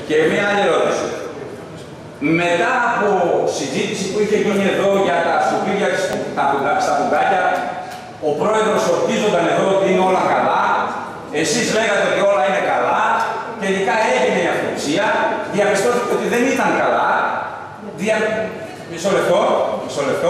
Και μια άλλη ερώτηση. Μετά από συζήτηση που είχε γίνει εδώ για τα σκουπίδια στα πουγκάκια, ο πρόεδρος ορκίζονταν εδώ ότι είναι όλα καλά, εσείς λέγατε ότι όλα είναι καλά, τελικά έγινε η αυτοψία, διαπιστώθηκε ότι δεν ήταν καλά. Μισό λεπτό.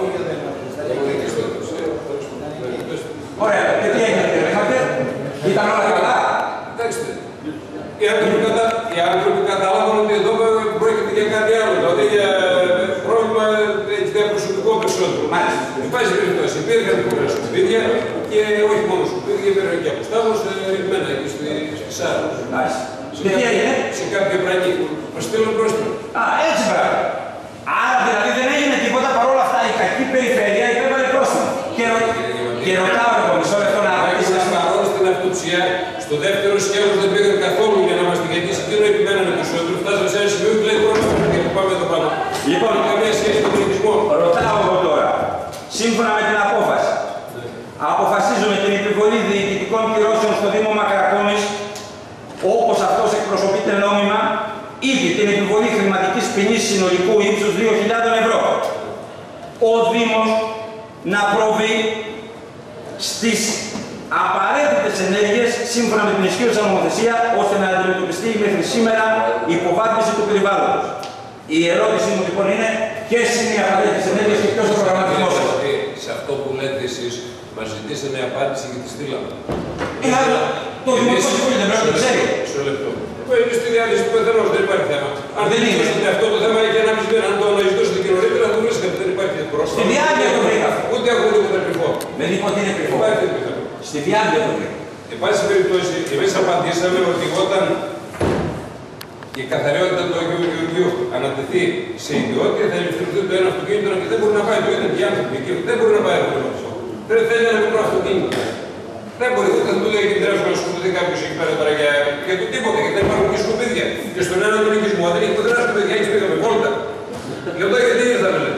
Ωραία, και τι έγινε, κύριε Ρέχατε, ήταν όλα καλά. Κοιτάξτε, οι άνθρωποι κατάλαβαν ότι εδώ πρόκειται για κάτι άλλο, δηλαδή για πρόβλημα για προσωπικό περισσότερο. Μάλιστα. Εν πάση περιπτώσει, υπήρχαν πολλά σκουπίδια και όχι μόνο σκουπίδια, υπήρχαν και αποστάδος ρημμένα εκεί στη Σάρα. Μάλιστα. Και τι έγινε? Σε κάποια πραγμή. Μας στείλουν πρόστιμο. Α, έτσι πράγμα. Άρα δηλαδή δεν έγινε τίποτα, παρόλα αυτά η κακή περιφέρεια υπέβαλε πρόστιμο. Και ρωτάω εγώ μισό λεπτό να ρωτήσω. Παρόλο στην αυτοψία, στο δεύτερο σκέλος δεν πήγαν καθόλου για να μας την γιατί εκείνο επιμένανε περισσότερο. Φτάσαμε σε ένα σημείο που λέει πρόβλημα και πάμε εδώ πάνω. Λοιπόν, καμία σχέση με τον πολιτισμό. Ρωτάω εγώ τώρα. Σύμφωνα με την απόφαση, αποφασίζουμε την επιβολή διοικητικών κυρώσεων στο Δήμο Μακρακόνης, όπως αυτός εκπροσωπείται νόμιμα, ήδη την επιβολή χρηματικής ποινής συνολικού ύψους 2.000 ευρώ. Ο Δήμος να προβεί στις απαραίτητες ενέργειες σύμφωνα με την ισχύουσα νομοθεσία, ώστε να αντιμετωπιστεί μέχρι σήμερα η υποβάθμιση του περιβάλλοντος. Η ερώτηση μου λοιπόν είναι ποιες είναι οι απαραίτητες ενέργειες και ποιος ο προγραμματισμός σας. Σε αυτό που λέτε εσείς, μας ζητήσανε απάντηση και τη στείλαμε. Το Δημοτικό Συμβούλιο δεν πρέπει να το ξέρει. Μισό λεπτό. Είναι στη διάθεση του πεθερός, δεν υπάρχει θέμα. Αν δεν είναι αυτό το θέμα, έχει ένα μισό αν το αναζητούσατε και νωρίτερα, το βρίσκατε, δεν υπάρχει πρόστιμο. Στη διάρκεια το βρήκα. Ούτε έχω τίποτα κρυφό. Δεν είπα ότι είναι κρυφό. Στη διάρκεια το βρήκα. Εν πάση περιπτώσει, εμείς απαντήσαμε ότι όταν η καθαριότητα του Αγίου Γεωργίου ανατεθεί σε ιδιότητα, θα ελευθερωθεί το ένα αυτοκίνητο και δεν μπορεί να πάει το ένα και οι άνθρωποι εκεί. Δεν μπορεί να πάει αυτό. Δεν θέλει ένα μικρό αυτοκίνητο. Δεν μπορεί, δεν του λέει και την τρέχει να σκουπίδι κάποιο εκεί πέρα τώρα για το τίποτα, γιατί δεν υπάρχουν και σκουπίδια. Και στον ένα τον οικισμό, αν δεν έχει ποτέ ένα σκουπίδι, έχει πήγαμε βόλτα. Γι' αυτό γιατί ήρθαμε.